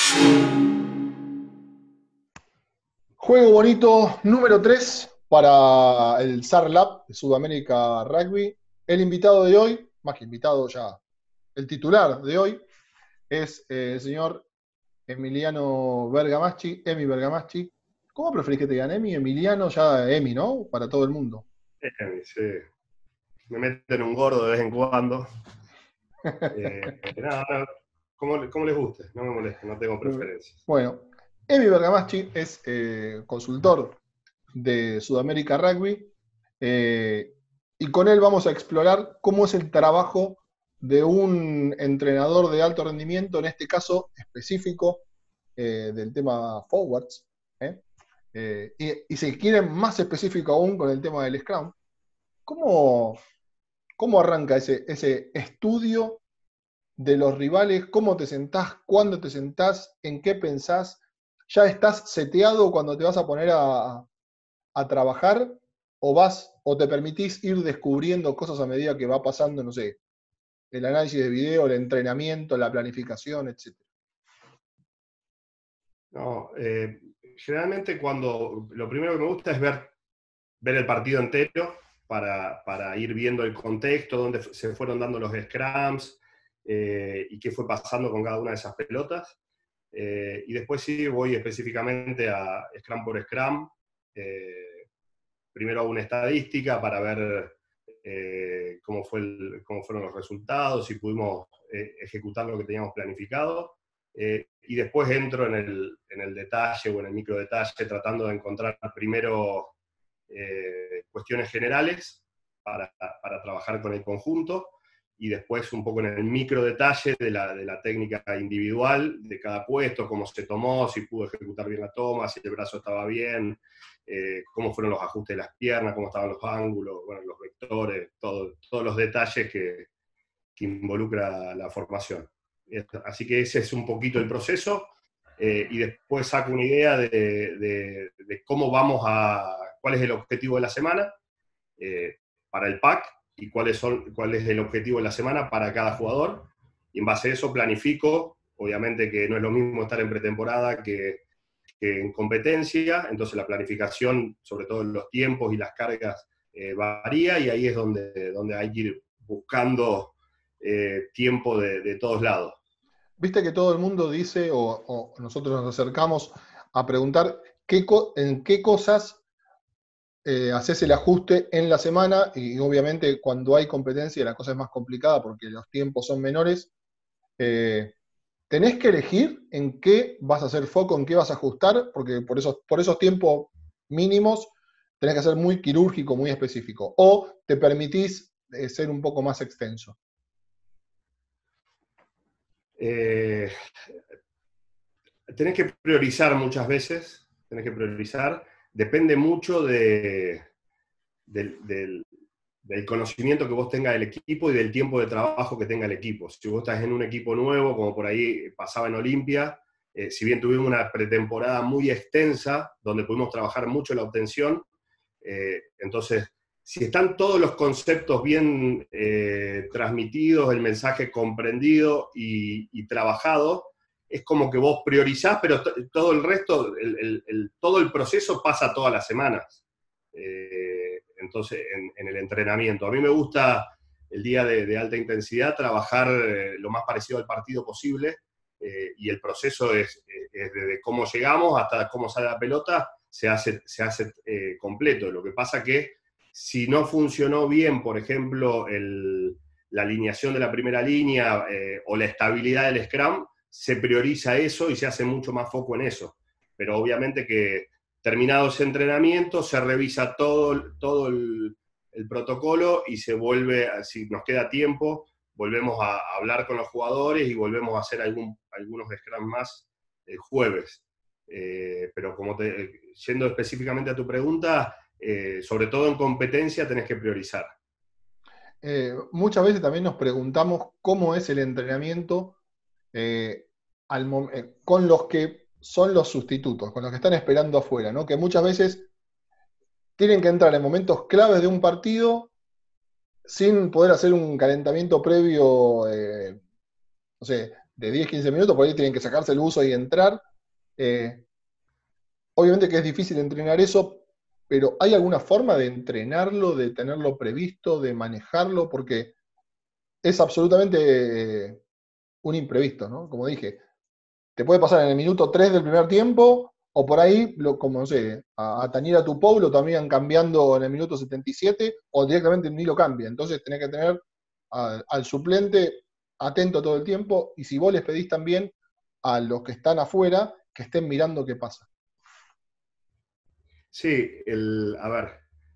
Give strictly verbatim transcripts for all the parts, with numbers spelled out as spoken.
Juego bonito número tres para el S A R Lab de Sudamérica Rugby. El invitado de hoy, más que invitado ya, el titular de hoy, es eh, el señor Emiliano Bergamaschi, Emi Bergamaschi. ¿Cómo preferís que te digan Emi? Emiliano, ya Emi, ¿no? Para todo el mundo. Eh, sí. Me meten un gordo de vez en cuando. Eh, nada, nada. Como, como les guste, no me moleste, no tengo preferencias. Bueno, Emi Bergamaschi es eh, consultor de Sudamérica Rugby eh, y con él vamos a explorar cómo es el trabajo de un entrenador de alto rendimiento, en este caso específico eh, del tema forwards, ¿eh? Eh, y, y si quieren más específico aún con el tema del Scrum, ¿cómo, cómo arranca ese, ese estudio de los rivales? ¿Cómo te sentás? ¿Cuándo te sentás? ¿En qué pensás? ¿Ya estás seteado cuando te vas a poner a, a trabajar? ¿O vas o te permitís ir descubriendo cosas a medida que va pasando, no sé, el análisis de video, el entrenamiento, la planificación, etcétera? No, eh, generalmente cuando lo primero que me gusta es ver, ver el partido entero para, para ir viendo el contexto, dónde se fueron dando los scrums eh, y qué fue pasando con cada una de esas pelotas. Eh, y después sí voy específicamente a scrum por scrum. Eh, primero hago una estadística para ver eh, cómo, fue el, cómo fueron los resultados, si pudimos eh, ejecutar lo que teníamos planificado. Eh, y después entro en el, en el detalle o en el micro detalle, tratando de encontrar primero eh, cuestiones generales para, para trabajar con el conjunto, y después un poco en el micro detalle de la, de la técnica individual de cada puesto, cómo se tomó, si pudo ejecutar bien la toma, si el brazo estaba bien, eh, cómo fueron los ajustes de las piernas, cómo estaban los ángulos, bueno, los vectores, todo, todos los detalles que, que involucra la formación. Así que ese es un poquito el proceso, eh, y después saco una idea de, de, de cómo vamos a, cuál es el objetivo de la semana eh, para el pack, y cuáles son, cuál es el objetivo de la semana para cada jugador, y en base a eso planifico. Obviamente que no es lo mismo estar en pretemporada que, que en competencia, entonces la planificación, sobre todo en los tiempos y las cargas, eh, varía, y ahí es donde, donde hay que ir buscando eh, tiempo de, de todos lados. Viste que todo el mundo dice, o, o nosotros nos acercamos a preguntar qué, en qué cosas eh, haces el ajuste en la semana, y obviamente cuando hay competencia la cosa es más complicada porque los tiempos son menores. Eh, tenés que elegir en qué vas a hacer foco, en qué vas a ajustar, porque por esos, por esos tiempos mínimos tenés que ser muy quirúrgico, muy específico, o te permitís eh, ser un poco más extenso. Eh, tenés que priorizar muchas veces, tenés que priorizar, depende mucho de, del, del, del conocimiento que vos tengas del equipo y del tiempo de trabajo que tenga el equipo. Si vos estás en un equipo nuevo, como por ahí pasaba en Olimpia, eh, si bien tuvimos una pretemporada muy extensa, donde pudimos trabajar mucho la obtención, eh, entonces, si están todos los conceptos bien eh, transmitidos, el mensaje comprendido y, y trabajado, es como que vos priorizás, pero todo el resto, el, el, el, todo el proceso pasa todas las semanas. Eh, entonces, en, en, el entrenamiento. A mí me gusta el día de, de alta intensidad trabajar eh, lo más parecido al partido posible, eh, y el proceso es, es desde cómo llegamos hasta cómo sale la pelota, se hace, se hace eh, completo. Lo que pasa que si no funcionó bien, por ejemplo, el, la alineación de la primera línea eh, o la estabilidad del scrum, se prioriza eso y se hace mucho más foco en eso. Pero obviamente que terminado ese entrenamiento, se revisa todo, todo el, el protocolo y se vuelve, si nos queda tiempo, volvemos a hablar con los jugadores y volvemos a hacer algún, algunos scrum más el jueves. Eh, pero como te, yendo específicamente a tu pregunta, eh, sobre todo en competencia tenés que priorizar. Eh, muchas veces también nos preguntamos cómo es el entrenamiento eh, al eh, con los que son los sustitutos, con los que están esperando afuera, ¿no? Que muchas veces tienen que entrar en momentos claves de un partido sin poder hacer un calentamiento previo, eh, no sé, de diez, quince minutos, por ahí tienen que sacarse el buzo y entrar. Eh, obviamente que es difícil entrenar eso, pero ¿hay alguna forma de entrenarlo, de tenerlo previsto, de manejarlo? Porque es absolutamente eh, un imprevisto, ¿no? Como dije, te puede pasar en el minuto tres del primer tiempo, o por ahí, lo, como no sé, a, a Taniera Tupou lo terminan cambiando en el minuto setenta y siete, o directamente ni lo cambia. Entonces tenés que tener a, al suplente atento todo el tiempo, y si vos les pedís también a los que están afuera que estén mirando qué pasa. Sí, el, a ver,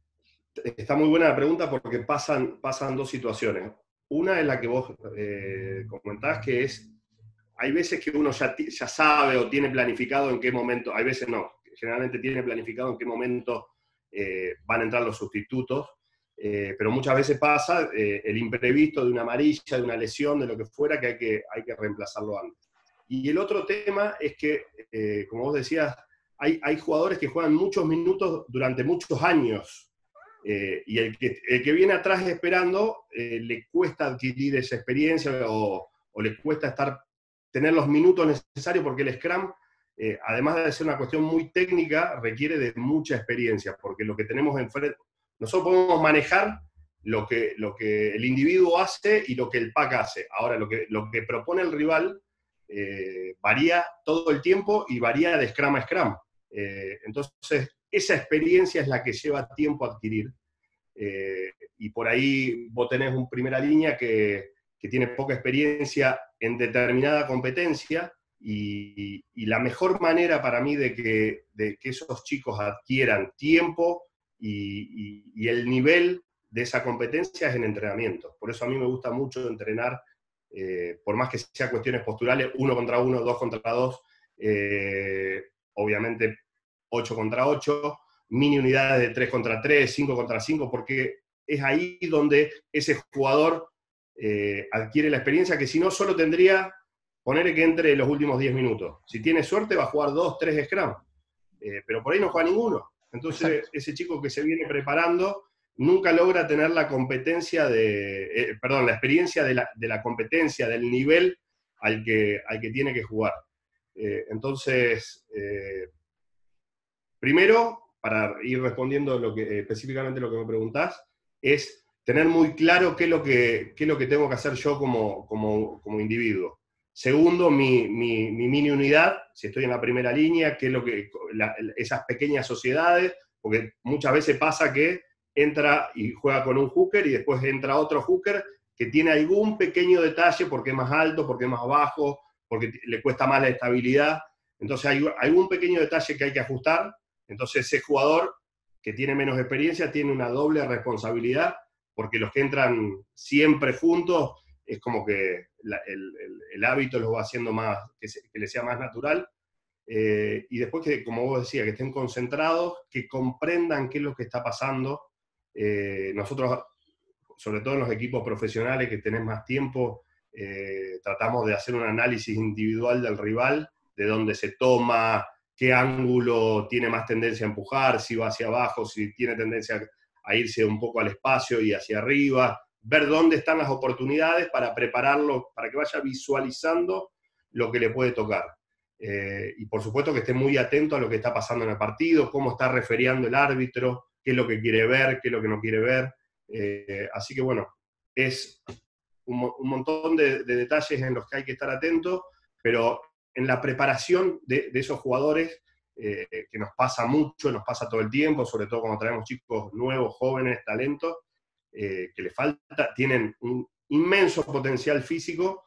está muy buena la pregunta porque pasan, pasan dos situaciones. Una es la que vos eh, comentás, que es, hay veces que uno ya, ya sabe o tiene planificado en qué momento, hay veces no, generalmente tiene planificado en qué momento eh, van a entrar los sustitutos, eh, pero muchas veces pasa eh, el imprevisto de una amarilla, de una lesión, de lo que fuera, que hay que, hay que reemplazarlo antes. Y el otro tema es que, eh, como vos decías, hay, hay jugadores que juegan muchos minutos durante muchos años. Eh, y el que, el que viene atrás esperando eh, le cuesta adquirir esa experiencia o, o le cuesta estar, tener los minutos necesarios porque el Scrum, eh, además de ser una cuestión muy técnica, requiere de mucha experiencia, porque lo que tenemos enfrente, nosotros podemos manejar lo que, lo que el individuo hace y lo que el pack hace. Ahora, lo que, lo que propone el rival eh, varía todo el tiempo y varía de Scrum a Scrum. Eh, entonces, esa experiencia es la que lleva tiempo a adquirir. Eh, y por ahí vos tenés un primera línea que, que tiene poca experiencia en determinada competencia y, y la mejor manera para mí de que, de que esos chicos adquieran tiempo y, y, y el nivel de esa competencia es en entrenamiento. Por eso a mí me gusta mucho entrenar, eh, por más que sea cuestiones posturales, uno contra uno, dos contra dos, eh, obviamente ocho contra ocho, mini unidades de tres contra tres, cinco contra cinco, porque es ahí donde ese jugador eh, adquiere la experiencia que si no solo tendría, ponerle que entre los últimos diez minutos. Si tiene suerte va a jugar dos, tres Scrum, eh, pero por ahí no juega ninguno. Entonces Exacto. Ese chico que se viene preparando nunca logra tener la competencia de, eh, perdón, la experiencia de la, de la competencia, del nivel al que, al que tiene que jugar. Eh, entonces, eh, primero, para ir respondiendo lo que, específicamente lo que me preguntás, es tener muy claro qué es lo que, qué es lo que tengo que hacer yo como, como, como individuo. Segundo, mi, mi, mi mini unidad, si estoy en la primera línea, qué es lo que, la, esas pequeñas sociedades, porque muchas veces pasa que entra y juega con un hooker y después entra otro hooker que tiene algún pequeño detalle porque es más alto, porque es más bajo, porque le cuesta más la estabilidad. Entonces hay algún pequeño detalle que hay que ajustar. Entonces ese jugador que tiene menos experiencia tiene una doble responsabilidad, porque los que entran siempre juntos es como que la, el, el, el hábito los va haciendo más, que, se, que les sea más natural. Eh, y después que, como vos decías, que estén concentrados, que comprendan qué es lo que está pasando. Eh, nosotros, sobre todo en los equipos profesionales que tenés más tiempo, eh, tratamos de hacer un análisis individual del rival, de dónde se toma, qué ángulo tiene más tendencia a empujar, si va hacia abajo, si tiene tendencia a irse un poco al espacio y hacia arriba, ver dónde están las oportunidades para prepararlo, para que vaya visualizando lo que le puede tocar. Eh, y por supuesto que esté muy atento a lo que está pasando en el partido, cómo está referiando el árbitro, qué es lo que quiere ver, qué es lo que no quiere ver. Eh, así que bueno, es un, un montón de, de detalles en los que hay que estar atentos, pero en la preparación de, de esos jugadores, eh, que nos pasa mucho, nos pasa todo el tiempo, sobre todo cuando traemos chicos nuevos, jóvenes, talentos, eh, que les falta, tienen un inmenso potencial físico,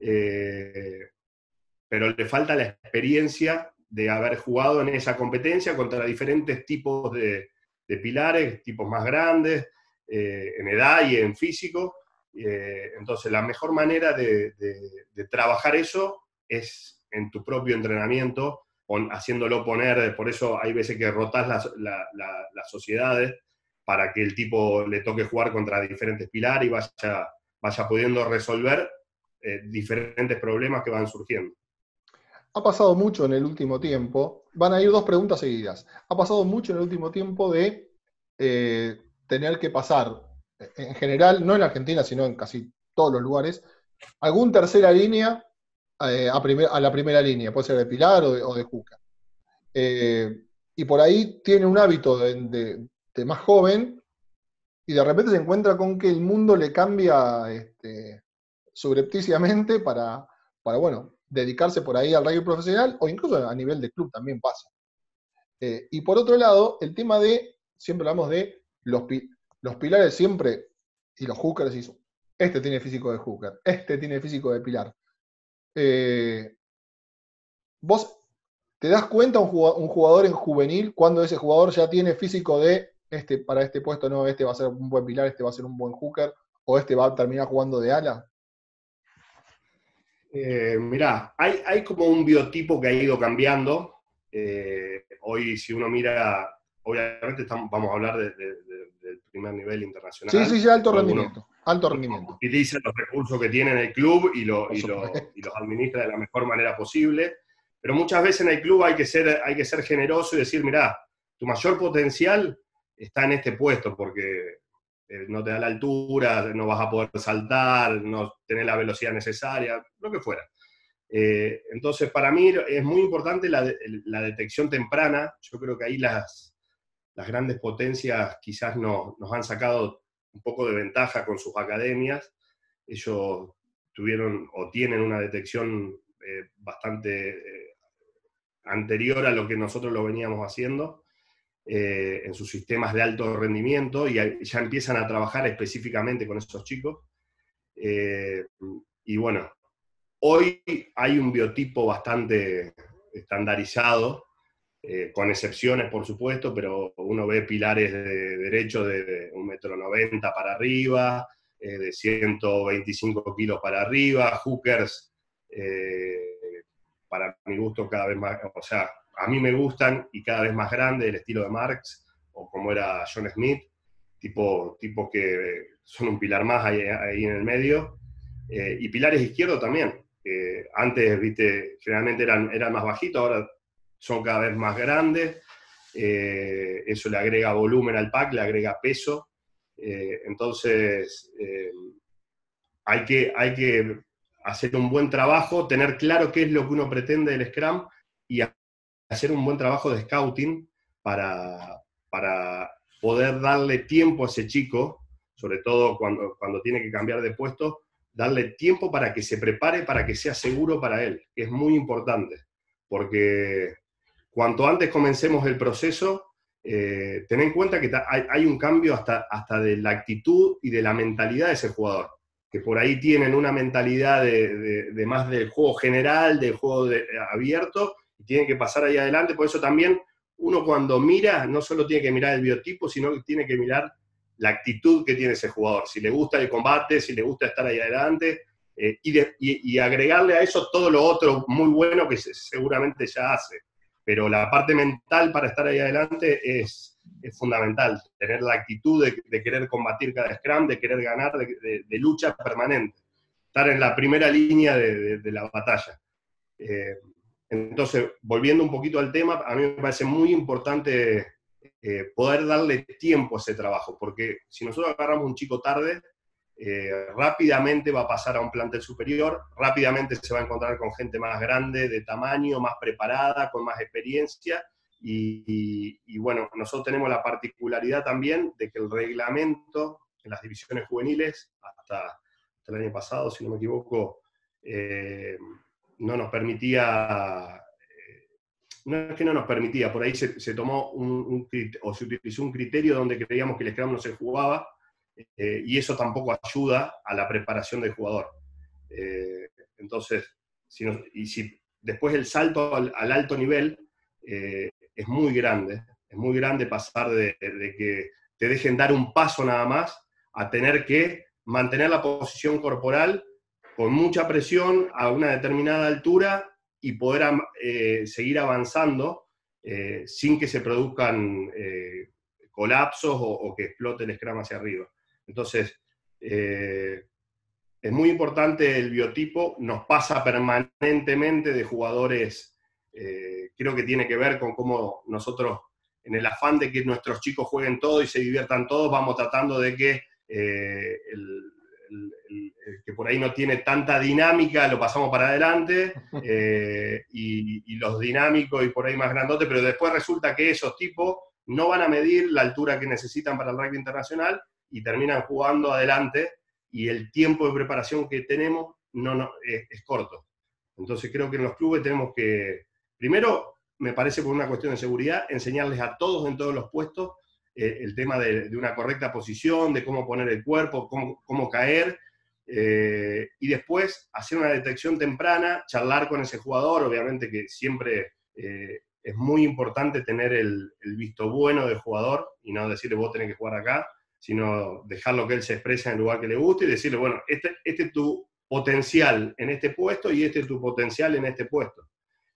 eh, pero le falta la experiencia de haber jugado en esa competencia contra diferentes tipos de, de pilares, tipos más grandes, eh, en edad y en físico. Eh, entonces, la mejor manera de, de, de trabajar eso es en tu propio entrenamiento, on, haciéndolo poner, por eso hay veces que rotás las, la, la, las sociedades para que el tipo le toque jugar contra diferentes pilares y vaya, vaya pudiendo resolver eh, diferentes problemas que van surgiendo. Ha pasado mucho en el último tiempo, van a ir dos preguntas seguidas, ha pasado mucho en el último tiempo de eh, tener que pasar, en general, no en Argentina, sino en casi todos los lugares, algún tercera línea eh, a, primer, a la primera línea, puede ser de pilar o de, o de hooker. Eh, y por ahí tiene un hábito de, de, de más joven y de repente se encuentra con que el mundo le cambia este, subrepticiamente para, para, bueno, dedicarse por ahí al rugby profesional o incluso a nivel de club también pasa. Eh, y por otro lado, el tema de, siempre hablamos de los, pi los pilares siempre, y los hookers, y este tiene físico de hooker, este tiene físico de pilar. Eh, vos te das cuenta un jugador, un jugador en juvenil cuando ese jugador ya tiene físico de, este para este puesto no, este va a ser un buen pilar, este va a ser un buen hooker, o este va a terminar jugando de ala. Eh, mirá, hay, hay como un biotipo que ha ido cambiando. Eh, hoy, si uno mira, obviamente estamos, vamos a hablar de, de, de, del primer nivel Sí, sí, internacional. sí, alto Después uno, rendimiento. Alto uno rendimiento. utiliza los recursos que tiene en el club y, lo, Por y, lo, y supuesto. los administra de la mejor manera posible. Pero muchas veces en el club hay que ser, hay que ser generoso y decir, mirá, tu mayor potencial está en este puesto, porque eh, no te da la altura, no vas a poder saltar, no tenés la velocidad necesaria, lo que fuera. Eh, entonces, para mí es muy importante la, la detección temprana. Yo creo que ahí las, las grandes potencias quizás no, nos han sacado un poco de ventaja con sus academias. Ellos tuvieron o tienen una detección eh, bastante eh, anterior a lo que nosotros lo veníamos haciendo eh, en sus sistemas de alto rendimiento y ya empiezan a trabajar específicamente con esos chicos. Eh, y bueno, hoy hay un biotipo bastante estandarizado, eh, con excepciones por supuesto, pero uno ve pilares de derecho de un metro noventa para arriba, eh, de ciento veinticinco kilos para arriba, hookers, eh, para mi gusto cada vez más, o sea, a mí me gustan y cada vez más grandes, el estilo de Marks, o como era John Smith, tipo, tipos que son un pilar más ahí, ahí en el medio, eh, y pilares izquierdos también. Eh, antes, viste, generalmente eran, eran más bajitos, ahora son cada vez más grandes, eh, eso le agrega volumen al pack, le agrega peso, eh, entonces eh, hay, que, hay que hacer un buen trabajo, tener claro qué es lo que uno pretende del Scrum y hacer un buen trabajo de scouting para, para poder darle tiempo a ese chico, sobre todo cuando, cuando tiene que cambiar de puesto, darle tiempo para que se prepare, para que sea seguro para él, que es muy importante, porque cuanto antes comencemos el proceso, eh, ten en cuenta que hay, hay un cambio hasta, hasta de la actitud y de la mentalidad de ese jugador, que por ahí tienen una mentalidad de, de, de más del juego general, del juego de, abierto, y tienen que pasar ahí adelante. Por eso también uno cuando mira, no solo tiene que mirar el biotipo, sino que tiene que mirar la actitud que tiene ese jugador, si le gusta el combate, si le gusta estar ahí adelante, eh, y, de, y, y agregarle a eso todo lo otro muy bueno que se, seguramente ya hace. Pero la parte mental para estar ahí adelante es, es fundamental, tener la actitud de, de querer combatir cada scrum, de querer ganar, de, de, de lucha permanente, estar en la primera línea de, de, de la batalla. Eh, entonces, volviendo un poquito al tema, a mí me parece muy importante eh, poder darle tiempo a ese trabajo, porque si nosotros agarramos un chico tarde, eh, rápidamente va a pasar a un plantel superior, rápidamente se va a encontrar con gente más grande, de tamaño, más preparada, con más experiencia, y, y, y bueno, nosotros tenemos la particularidad también de que el reglamento en las divisiones juveniles, hasta, hasta el año pasado, si no me equivoco, eh, no nos permitía, eh, no es que no nos permitía, por ahí se, se tomó un, un, o se utilizó un criterio donde creíamos que el Scrum no se jugaba, eh, y eso tampoco ayuda a la preparación del jugador. Eh, entonces, si nos, y si después el salto al, al alto nivel eh, es muy grande, es muy grande pasar de, de que te dejen dar un paso nada más a tener que mantener la posición corporal con mucha presión a una determinada altura y poder eh, seguir avanzando eh, sin que se produzcan eh, colapsos o, o que explote el Scrum hacia arriba. Entonces, eh, es muy importante el biotipo, nos pasa permanentemente de jugadores, eh, creo que tiene que ver con cómo nosotros, en el afán de que nuestros chicos jueguen todo y se diviertan todos, vamos tratando de que eh, el, el, el, el que por ahí no tiene tanta dinámica, lo pasamos para adelante, eh, y, y los dinámicos y por ahí más grandotes, pero después resulta que esos tipos no van a medir la altura que necesitan para el rugby internacional y terminan jugando adelante, y el tiempo de preparación que tenemos no, no, es, es corto. Entonces creo que en los clubes tenemos que, primero, me parece por una cuestión de seguridad, enseñarles a todos en todos los puestos eh, el tema de, de una correcta posición, de cómo poner el cuerpo, cómo, cómo caer, eh, y después hacer una detección temprana, charlar con ese jugador, obviamente que siempre eh, es muy importante tener el, el visto bueno del jugador, y no decirle vos tenés que jugar acá, sino dejarlo que él se exprese en el lugar que le guste y decirle, bueno, este, este es tu potencial en este puesto y este es tu potencial en este puesto.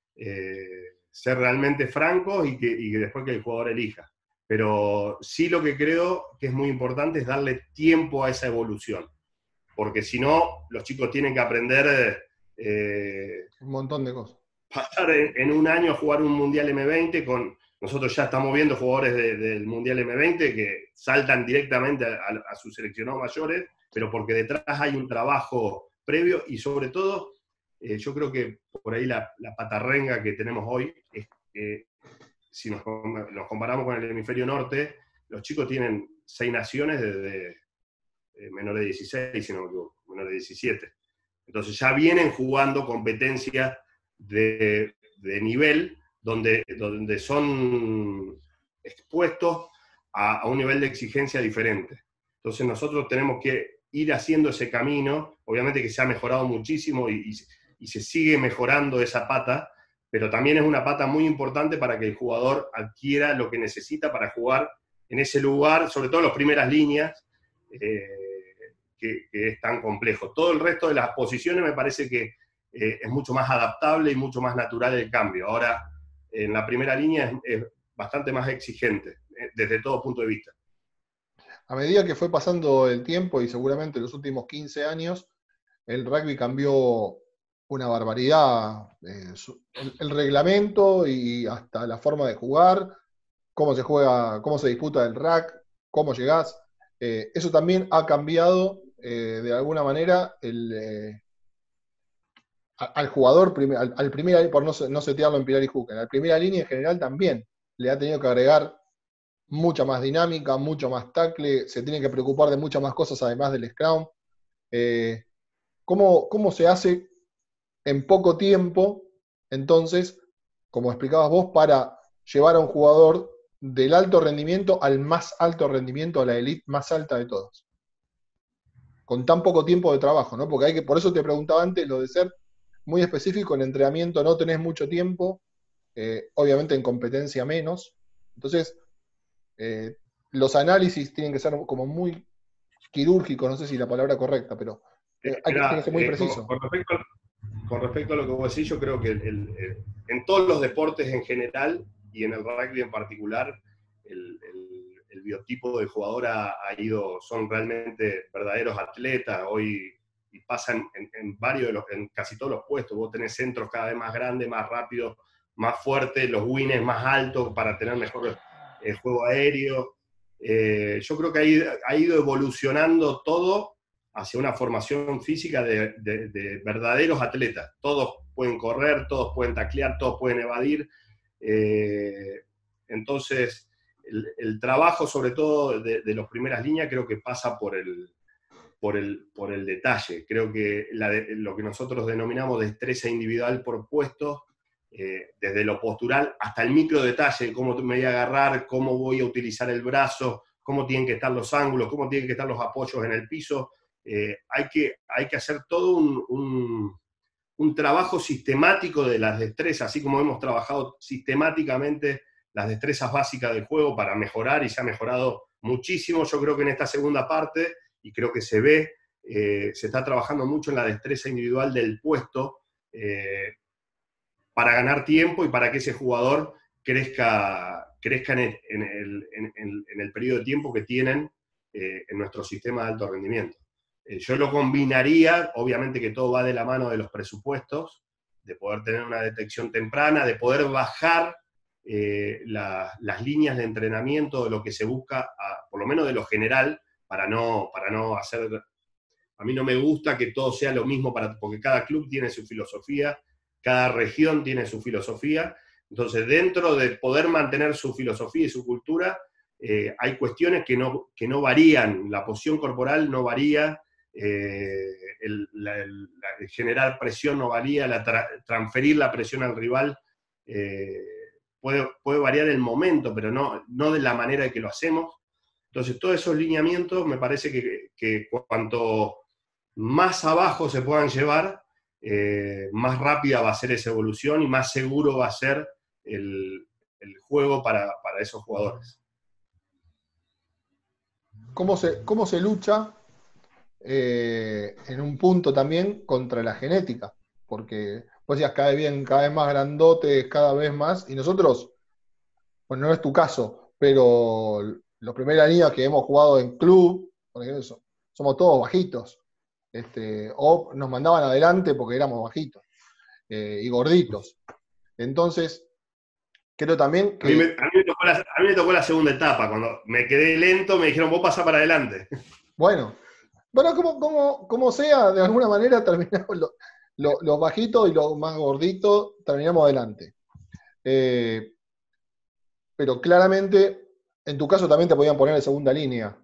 Eh, ser realmente francos y que, y que después que el jugador elija. Pero sí lo que creo que es muy importante es darle tiempo a esa evolución, porque si no, los chicos tienen que aprender eh, un montón de cosas. Pasar en, en un año a jugar un Mundial eme veinte, con, nosotros ya estamos viendo jugadores de, del Mundial eme veinte que saltan directamente a, a, a sus seleccionados mayores, pero porque detrás hay un trabajo previo, y sobre todo, eh, yo creo que por ahí la, la patarrenga que tenemos hoy es que, si nos, nos comparamos con el hemisferio norte, los chicos tienen seis naciones desde eh, menores de dieciséis, si no me equivoco, menores de diecisiete. Entonces ya vienen jugando competencias de, de nivel donde, donde son expuestos a, a un nivel de exigencia diferente. Entonces nosotros tenemos que ir haciendo ese camino, obviamente que se ha mejorado muchísimo y, y, y se sigue mejorando esa pata, pero también es una pata muy importante para que el jugador adquiera lo que necesita para jugar en ese lugar, sobre todo en las primeras líneas, eh, que, que es tan complejo. Todo el resto de las posiciones me parece que eh, es mucho más adaptable y mucho más natural el cambio. Ahora, en la primera línea es, es bastante más exigente, eh, desde todo punto de vista. A medida que fue pasando el tiempo, y seguramente los últimos quince años, el rugby cambió una barbaridad. Eh, su, el, el reglamento y hasta la forma de jugar, cómo se juega, cómo se disputa el rack, cómo llegás. Eh, eso también ha cambiado eh, de alguna manera el, eh, al jugador, al, al primer, por no, no setearlo en Pilar y Hooker, al primera línea en general también le ha tenido que agregar mucha más dinámica, mucho más tackle, se tiene que preocupar de muchas más cosas además del scrum. Eh, ¿cómo, ¿Cómo se hace en poco tiempo, entonces, como explicabas vos, para llevar a un jugador del alto rendimiento al más alto rendimiento, a la elite más alta de todos? Con tan poco tiempo de trabajo, ¿no? Porque hay que, por eso te preguntaba antes lo de ser muy específico, en entrenamiento no tenés mucho tiempo, eh, obviamente en competencia menos. Entonces, eh, los análisis tienen que ser como muy quirúrgicos, no sé si la palabra es correcta, pero eh, hay que, tiene que ser muy eh, preciso. Con, con, respecto a, con respecto a lo que vos decís, yo creo que el, el, el, en todos los deportes en general, y en el rugby en particular, el, el, el biotipo del jugador ha, ha ido, son realmente verdaderos atletas. Hoy y pasan en, en varios de los, en casi todos los puestos. Vos tenés centros cada vez más grandes, más rápidos, más fuertes, los wins más altos para tener mejor eh, juego aéreo. Eh, yo creo que ha, ha ido evolucionando todo hacia una formación física de, de, de verdaderos atletas. Todos pueden correr, todos pueden taclear, todos pueden evadir. Eh, entonces, el, el trabajo, sobre todo de, de las primeras líneas, creo que pasa por el, por el, por el detalle. Creo que la de, lo que nosotros denominamos destreza individual por puesto, eh, desde lo postural hasta el micro detalle, cómo me voy a agarrar, cómo voy a utilizar el brazo, cómo tienen que estar los ángulos, cómo tienen que estar los apoyos en el piso. Eh, hay, que, hay que hacer todo un, un, un trabajo sistemático de las destrezas, así como hemos trabajado sistemáticamente las destrezas básicas del juego para mejorar, y se ha mejorado muchísimo. Yo creo que en esta segunda parte, y creo que se ve, eh, se está trabajando mucho en la destreza individual del puesto, eh, para ganar tiempo y para que ese jugador crezca, crezca en, el, en, el, en, el, en el periodo de tiempo que tienen eh, en nuestro sistema de alto rendimiento. Eh, yo lo combinaría, obviamente que todo va de la mano de los presupuestos, de poder tener una detección temprana, de poder bajar eh, la, las líneas de entrenamiento de lo que se busca, a, por lo menos de lo general, para no, para no hacer A mí no me gusta que todo sea lo mismo, para, porque cada club tiene su filosofía, cada región tiene su filosofía. Entonces, dentro de poder mantener su filosofía y su cultura, eh, hay cuestiones que no, que no varían. La posición corporal no varía, eh, el, la, el, la, generar presión no varía, la tra transferir la presión al rival eh, puede, puede variar el momento, pero no, no de la manera en que lo hacemos. Entonces, todos esos lineamientos me parece que, que cuanto más abajo se puedan llevar, eh, más rápida va a ser esa evolución y más seguro va a ser el, el juego para, para esos jugadores. ¿Cómo se, cómo se lucha eh, en un punto también contra la genética? Porque pues ya cada vez bien, cada vez más grandotes, cada vez más, y nosotros, bueno, no es tu caso, pero los primeros años que hemos jugado en club, por ejemplo, somos todos bajitos. Este, o nos mandaban adelante porque éramos bajitos eh, y gorditos. Entonces, creo también que... A mí, me, a, mí me tocó la, a mí me tocó la segunda etapa, cuando me quedé lento, me dijeron, vos pasá para adelante. Bueno, bueno como, como, como sea, de alguna manera terminamos los lo, lo bajitos y los más gorditos, terminamos adelante. Eh, pero claramente, en tu caso también te podían poner de segunda línea.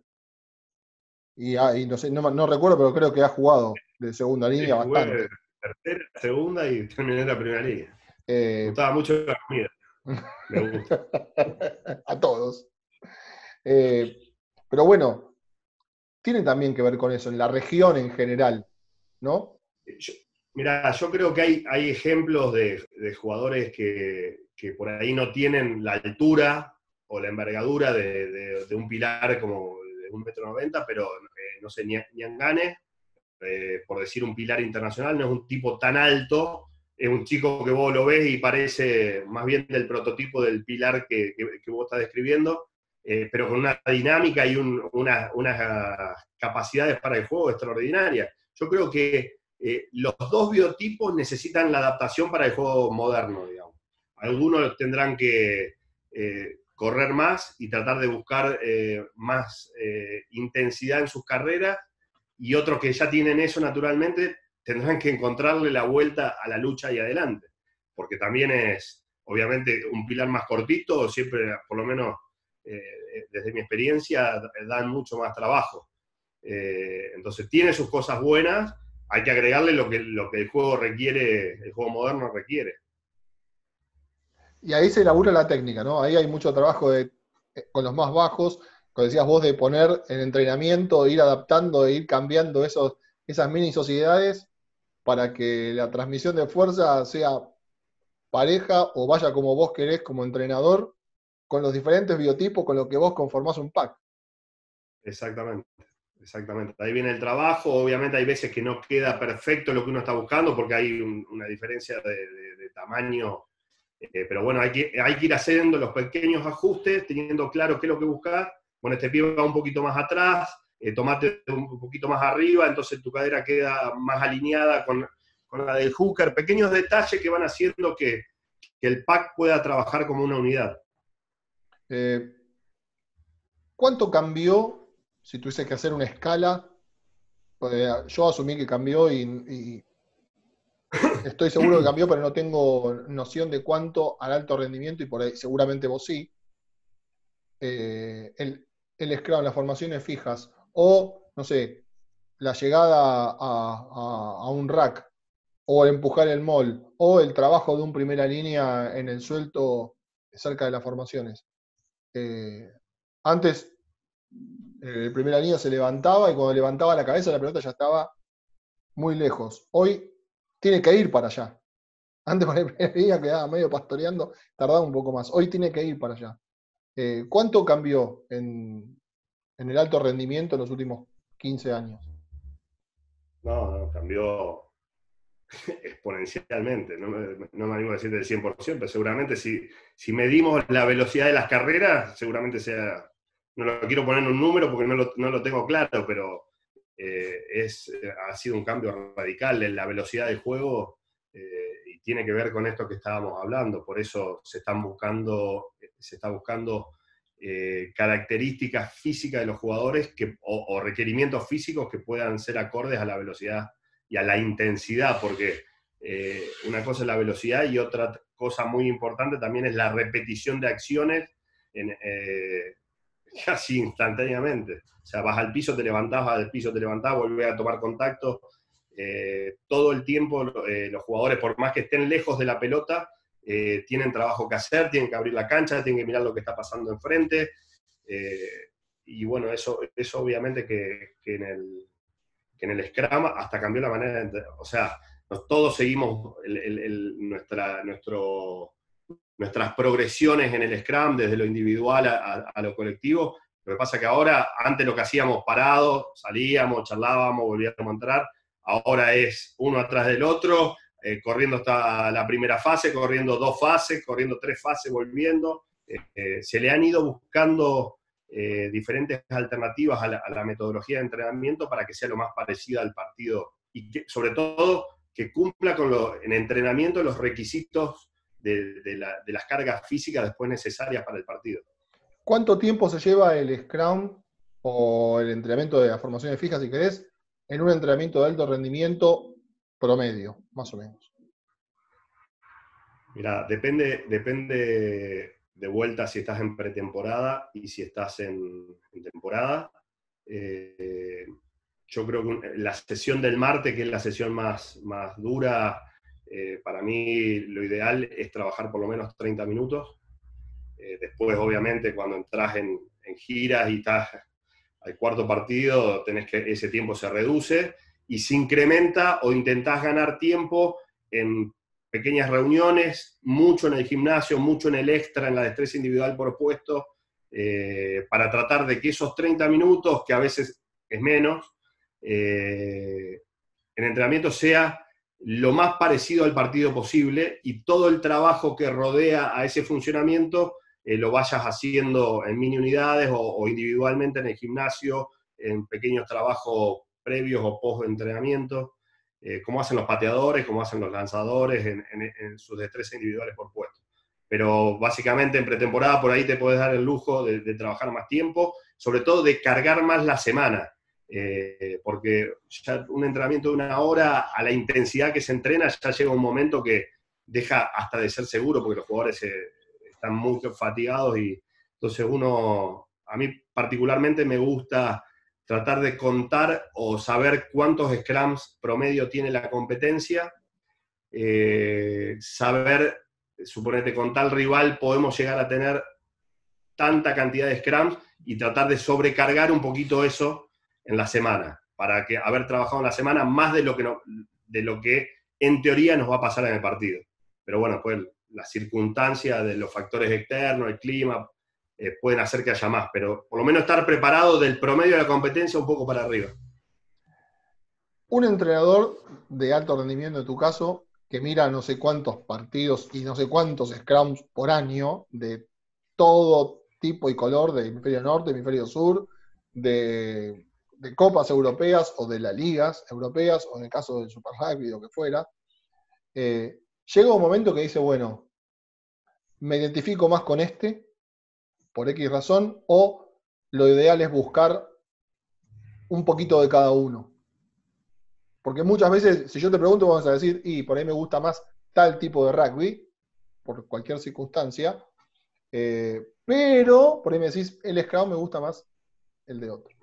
Y, ah, y no sé, no, no recuerdo, pero creo que has jugado de segunda línea Sí, jugué bastante. tercera, segunda y terminé en la primera línea. Eh, Me gustaba mucho la comida. Me gusta. A todos. Eh, pero bueno, tiene también que ver con eso, en la región en general, ¿no? Yo, mira, yo creo que hay, hay ejemplos de, de jugadores que, que por ahí no tienen la altura o la envergadura de, de, de un pilar como de un metro noventa, pero eh, no sé, Niangane, eh, por decir un pilar internacional, no es un tipo tan alto, es un chico que vos lo ves y parece más bien del prototipo del pilar que, que, que vos estás describiendo, eh, pero con una dinámica y un, una, unas capacidades para el juego extraordinarias. Yo creo que eh, los dos biotipos necesitan la adaptación para el juego moderno, digamos. Algunos tendrán que eh, correr más y tratar de buscar eh, más eh, intensidad en sus carreras, y otros que ya tienen eso naturalmente tendrán que encontrarle la vuelta a la lucha y adelante, porque también es, obviamente, un pilar más cortito, siempre, por lo menos eh, desde mi experiencia, dan mucho más trabajo. Eh, entonces tiene sus cosas buenas, hay que agregarle lo que, lo que el juego requiere, el juego moderno requiere. Y ahí se elabora la técnica, ¿no? Ahí hay mucho trabajo de, con los más bajos, como decías vos, de poner en entrenamiento, de ir adaptando, de ir cambiando esos, esas mini sociedades para que la transmisión de fuerza sea pareja o vaya como vos querés como entrenador, con los diferentes biotipos con los que vos conformás un pack. Exactamente. Exactamente, ahí viene el trabajo. Obviamente hay veces que no queda perfecto lo que uno está buscando porque hay un, una diferencia de, de, de tamaño, eh, pero bueno, hay que, hay que ir haciendo los pequeños ajustes, teniendo claro qué es lo que buscas. Bueno, este pie va un poquito más atrás, eh, tomate un poquito más arriba, entonces tu cadera queda más alineada con, con la del hooker. Pequeños detalles que van haciendo que, que el pack pueda trabajar como una unidad. Eh, ¿Cuánto cambió? Si tuviese que hacer una escala, pues yo asumí que cambió y, y, estoy seguro que cambió, pero no tengo noción de cuánto al alto rendimiento, y por ahí seguramente vos sí. Eh, el, el Scrum, las formaciones fijas, o, no sé, la llegada a, a, a un rack, o el empujar el mall, o el trabajo de un primera línea en el suelto cerca de las formaciones. Eh, antes el primera línea se levantaba y cuando levantaba la cabeza la pelota ya estaba muy lejos. Hoy tiene que ir para allá. Antes con el primera línea quedaba medio pastoreando, tardaba un poco más. Hoy tiene que ir para allá. Eh, ¿Cuánto cambió en, en el alto rendimiento en los últimos quince años? No, no, cambió exponencialmente. No me, no me animo a decir del cien por ciento, pero seguramente si, si medimos la velocidad de las carreras, seguramente sea, no lo quiero poner en un número porque no lo, no lo tengo claro, pero eh, es, ha sido un cambio radical en la velocidad del juego, eh, y tiene que ver con esto que estábamos hablando. Por eso se están buscando, se está buscando eh, características físicas de los jugadores que, o, o requerimientos físicos que puedan ser acordes a la velocidad y a la intensidad, porque eh, una cosa es la velocidad y otra cosa muy importante también es la repetición de acciones en, eh, casi instantáneamente. O sea, vas al piso, te levantás, vas al piso, te levantás, volvés a tomar contacto. Eh, todo el tiempo eh, los jugadores, por más que estén lejos de la pelota, eh, tienen trabajo que hacer, tienen que abrir la cancha, tienen que mirar lo que está pasando enfrente. Eh, y bueno, eso, eso obviamente que, que, en el, que en el Scrum hasta cambió la manera de... O sea, nos, todos seguimos el, el, el, nuestra, nuestro... nuestras progresiones en el Scrum, desde lo individual a, a, a lo colectivo. Lo que pasa es que ahora, antes lo que hacíamos parados, salíamos, charlábamos, volvíamos a entrar, ahora es uno atrás del otro, eh, corriendo hasta la primera fase, corriendo dos fases, corriendo tres fases, volviendo. Eh, eh, se le han ido buscando eh, diferentes alternativas a la, a la metodología de entrenamiento para que sea lo más parecido al partido y que, sobre todo, que cumpla con lo, en entrenamiento los requisitos De, de, la, de las cargas físicas después necesarias para el partido. ¿Cuánto tiempo se lleva el Scrum o el entrenamiento de las formaciones fijas, si querés, en un entrenamiento de alto rendimiento promedio, más o menos? Mirá, depende, depende de vuelta si estás en pretemporada y si estás en, en temporada. Eh, yo creo que la sesión del martes, que es la sesión más, más dura, Eh, para mí lo ideal es trabajar por lo menos treinta minutos. Eh, después, obviamente, cuando entras en, en giras y estás al cuarto partido, tenés que, ese tiempo se reduce y se incrementa o intentás ganar tiempo en pequeñas reuniones, mucho en el gimnasio, mucho en el extra, en la destreza individual por puesto, eh, para tratar de que esos treinta minutos, que a veces es menos, eh, en entrenamiento sea lo más parecido al partido posible y todo el trabajo que rodea a ese funcionamiento eh, lo vayas haciendo en mini unidades o, o individualmente en el gimnasio, en pequeños trabajos previos o post-entrenamiento, eh, como hacen los pateadores, como hacen los lanzadores en, en, en sus destrezas individuales por puesto. Pero básicamente en pretemporada por ahí te puedes dar el lujo de, de trabajar más tiempo, sobre todo de cargar más la semana. Eh, porque ya un entrenamiento de una hora, a la intensidad que se entrena, ya llega un momento que deja hasta de ser seguro, porque los jugadores eh, están muy fatigados y entonces uno, a mí particularmente me gusta tratar de contar o saber cuántos scrums promedio tiene la competencia, eh, saber, suponete, con tal rival podemos llegar a tener tanta cantidad de scrums y tratar de sobrecargar un poquito eso en la semana, para que haber trabajado en la semana más de lo que, no, de lo que en teoría nos va a pasar en el partido. Pero bueno, pues las circunstancias de los factores externos, el clima, eh, pueden hacer que haya más, pero por lo menos estar preparado del promedio de la competencia un poco para arriba. Un entrenador de alto rendimiento, en tu caso, que mira no sé cuántos partidos y no sé cuántos scrums por año, de todo tipo y color, de hemisferio norte, hemisferio sur, de... de copas europeas o de las ligas europeas, o en el caso del Super Rugby o que fuera, eh, llega un momento que dice, bueno, me identifico más con este, por X razón, o lo ideal es buscar un poquito de cada uno. Porque muchas veces, si yo te pregunto, vamos a decir, y por ahí me gusta más tal tipo de rugby, por cualquier circunstancia, eh, pero por ahí me decís, el Scrum me gusta más el de otro.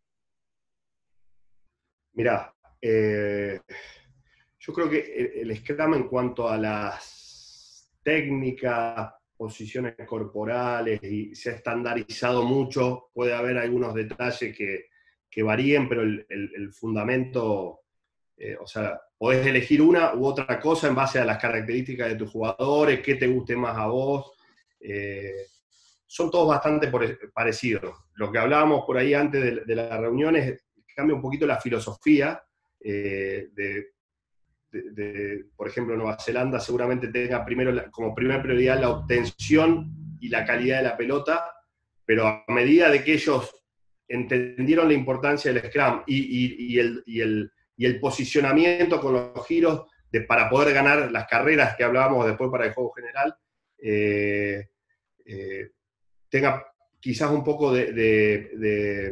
Mirá, eh, yo creo que el, el Scrum en cuanto a las técnicas, posiciones corporales, y se ha estandarizado mucho, puede haber algunos detalles que, que varíen, pero el, el, el fundamento, eh, o sea, podés elegir una u otra cosa en base a las características de tus jugadores, qué te guste más a vos. Eh, son todos bastante por, parecidos. Lo que hablábamos por ahí antes de, de las reuniones, cambia un poquito la filosofía eh, de, de, de, por ejemplo, Nueva Zelanda seguramente tenga primero la, como primera prioridad la obtención y la calidad de la pelota, pero a medida de que ellos entendieron la importancia del Scrum y, y, y, el, y, el, y el posicionamiento con los giros de, para poder ganar las carreras que hablábamos después para el juego general, eh, eh, tenga quizás un poco de, de, de,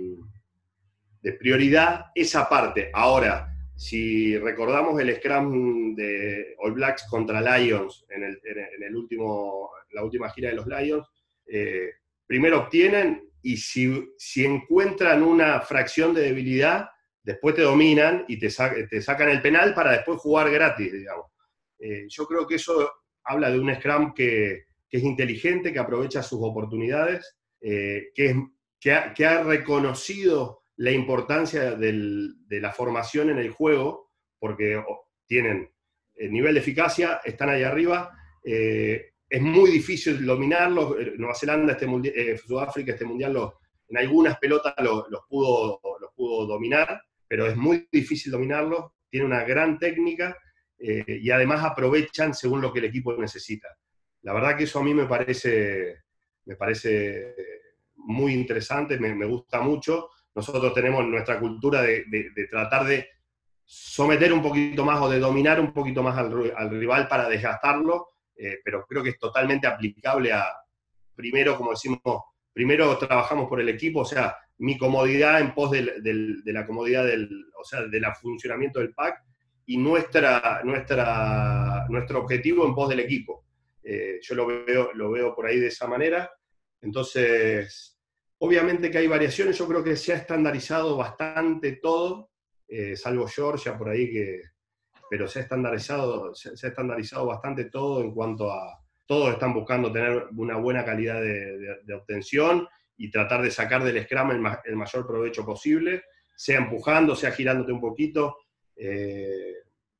de prioridad esa parte. Ahora, si recordamos el scrum de All Blacks contra Lions en, el, en el último, la última gira de los Lions, eh, primero obtienen y si, si encuentran una fracción de debilidad, después te dominan y te, sa te sacan el penal para después jugar gratis, digamos. Eh, yo creo que eso habla de un scrum que, que es inteligente, que aprovecha sus oportunidades, eh, que, es, que, ha, que ha reconocido la importancia del, de la formación en el juego, porque tienen el nivel de eficacia, están ahí arriba, eh, es muy difícil dominarlos. Nueva Zelanda, este mundial, eh, Sudáfrica, este mundial, los, en algunas pelotas los, los, pudo, los pudo dominar, pero es muy difícil dominarlos, tiene una gran técnica, eh, y además aprovechan según lo que el equipo necesita. La verdad que eso a mí me parece, me parece muy interesante, me, me gusta mucho. Nosotros tenemos nuestra cultura de, de, de tratar de someter un poquito más o de dominar un poquito más al, al rival para desgastarlo, eh, pero creo que es totalmente aplicable a, primero, como decimos, primero trabajamos por el equipo, o sea, mi comodidad en pos del, del, de la comodidad del, o sea, del funcionamiento del pack, y nuestra, nuestra, nuestro objetivo en pos del equipo. Eh, yo lo veo, lo veo por ahí de esa manera. Entonces, obviamente que hay variaciones, yo creo que se ha estandarizado bastante todo, eh, salvo Georgia por ahí, que, pero se ha, estandarizado, se, se ha estandarizado bastante todo en cuanto a, todos están buscando tener una buena calidad de, de, de obtención y tratar de sacar del scrum el, ma, el mayor provecho posible, sea empujando, sea girándote un poquito, eh,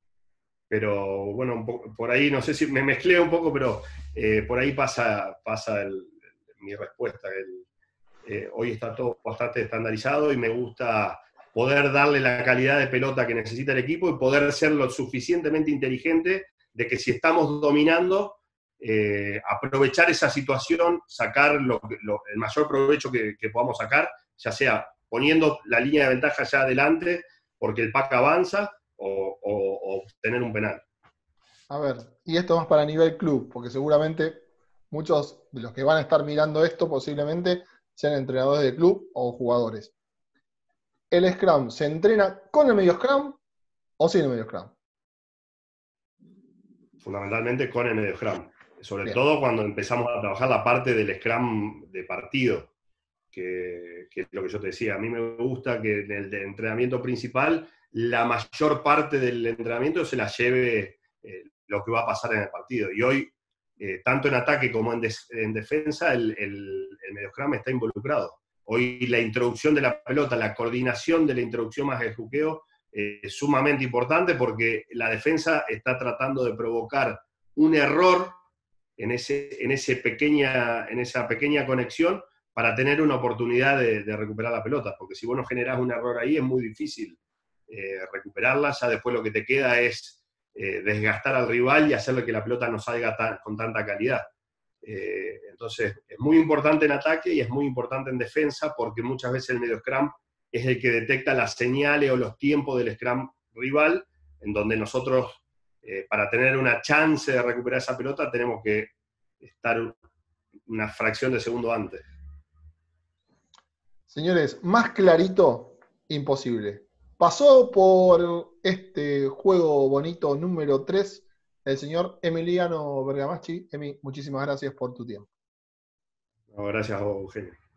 pero bueno, un poco, por ahí, no sé si me mezclé un poco, pero eh, por ahí pasa, pasa el, mi respuesta. El, eh, hoy está todo bastante estandarizado y me gusta poder darle la calidad de pelota que necesita el equipo y poder ser lo suficientemente inteligente de que si estamos dominando, eh, aprovechar esa situación, sacar lo, lo, el mayor provecho que, que podamos sacar, ya sea poniendo la línea de ventaja ya adelante porque el pack avanza, o, o, o obtener un penal. A ver, y esto más para nivel club, porque seguramente muchos de los que van a estar mirando esto posiblemente sean entrenadores de club o jugadores. ¿El Scrum se entrena con el medio Scrum o sin el medio Scrum? Fundamentalmente con el medio Scrum. Sobre Bien. todo cuando empezamos a trabajar la parte del Scrum de partido, que, que es lo que yo te decía. A mí me gusta que en el entrenamiento principal la mayor parte del entrenamiento se la lleve eh, lo que va a pasar en el partido. Y hoy, eh, tanto en ataque como en, des, en defensa, el, el, el medio scrum está involucrado. Hoy la introducción de la pelota, la coordinación de la introducción más el juqueo, eh, es sumamente importante porque la defensa está tratando de provocar un error en, ese, en, ese pequeña, en esa pequeña conexión para tener una oportunidad de, de recuperar la pelota. Porque si vos no generás un error ahí, es muy difícil Eh, recuperarla, ya después lo que te queda es eh, desgastar al rival y hacerle que la pelota no salga tan, con tanta calidad. Eh, entonces, es muy importante en ataque y es muy importante en defensa porque muchas veces el medio scrum es el que detecta las señales o los tiempos del scrum rival, en donde nosotros, eh, para tener una chance de recuperar esa pelota, tenemos que estar una fracción de segundo antes. Señores, más clarito, imposible. Pasó por este juego bonito número tres el señor Emiliano Bergamaschi. Emi, muchísimas gracias por tu tiempo. No, gracias a vos, Eugenio.